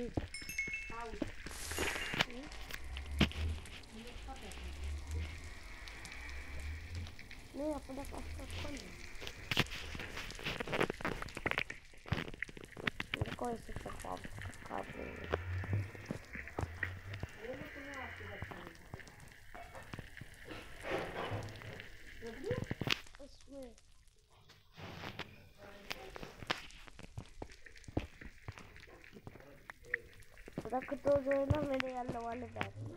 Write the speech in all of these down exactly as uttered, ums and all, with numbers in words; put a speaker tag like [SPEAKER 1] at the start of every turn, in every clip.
[SPEAKER 1] नहीं अपने पास तो कौन है मेरे को ऐसे सब काट देंगे उसमें रख तो जो है ना मेरे येलो वाले बैग में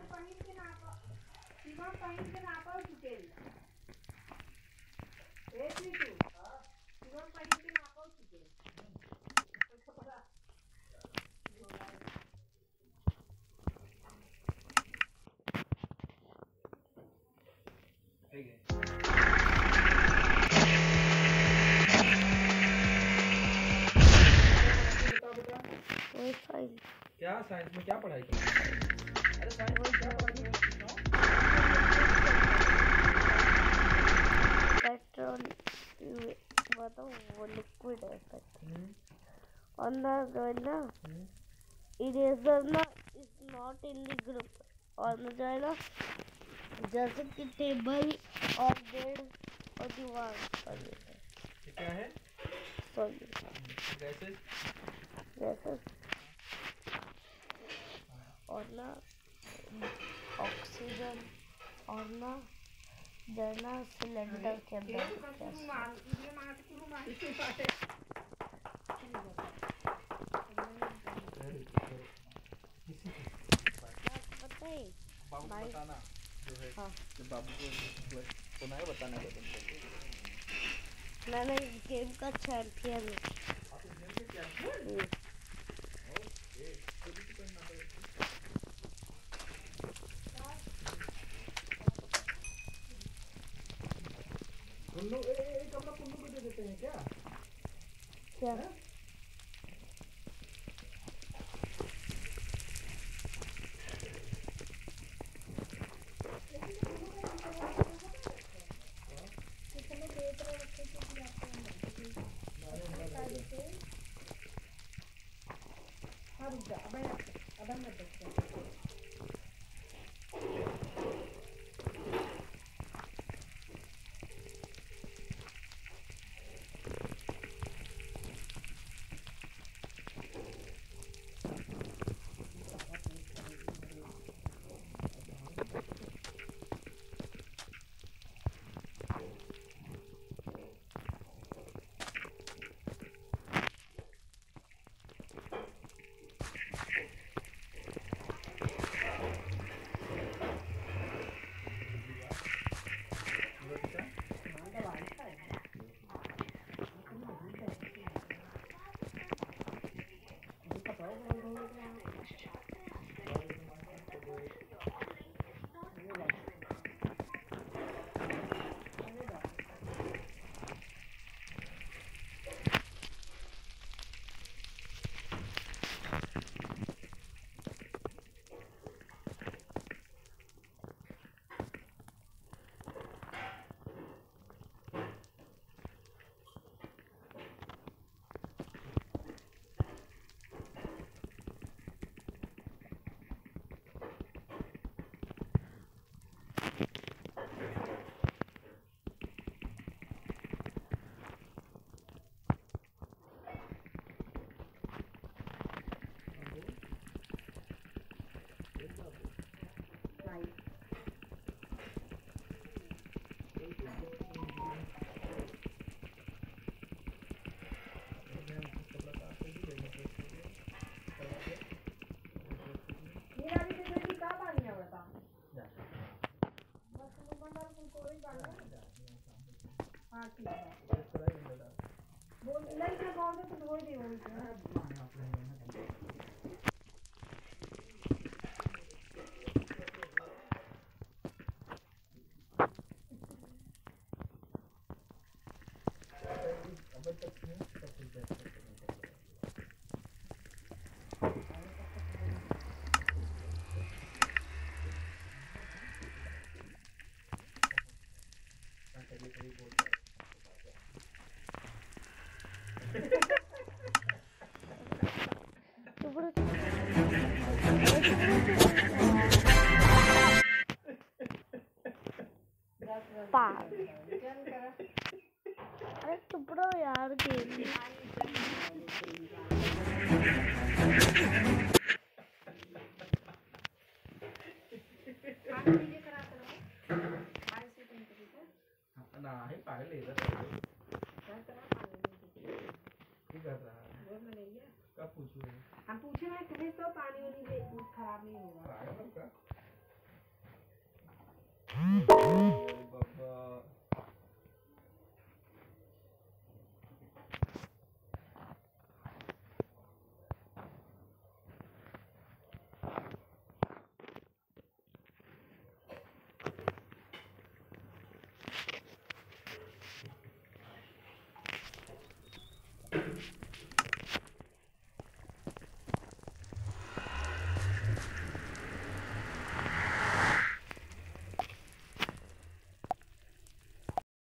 [SPEAKER 2] क्या साइंस में क्या पढ़ाई कर अरे साइंस में क्या पढ़ाई
[SPEAKER 1] पेट्रोल बताओ वो लिक्विड है और ना जो है ना इरेजर ना is not in the group और ना जो है ना जैसे कि टेबल और बेड और दीवार पर
[SPEAKER 2] ये क्या है
[SPEAKER 1] सॉल्यूशन
[SPEAKER 2] गैसेस
[SPEAKER 1] गैसेस और ना ऑक्सीजन और ना जरना सिलेंडर के अंदर
[SPEAKER 2] बाबू को बताना जो है हाँ जब बाबू को सुना है बताना है तुमको
[SPEAKER 1] मैंने इस गेम का चैंपियन हूँ
[SPEAKER 2] आप इस गेम के चैंपियन ओके तो भी करना पड़ेगा कुन्नू ए ए कपड़ा कुन्नू को दे देते हैं क्या
[SPEAKER 1] क्या
[SPEAKER 2] है?
[SPEAKER 1] तो पाग अरे चुप रहो यार गेम
[SPEAKER 2] ना ही पागल है इधर क्या कर रहा है कब पूछूं
[SPEAKER 3] हम पूछे ना तुम्हें तो पानी वानी खराब नहीं होगा
[SPEAKER 2] पागल है क्या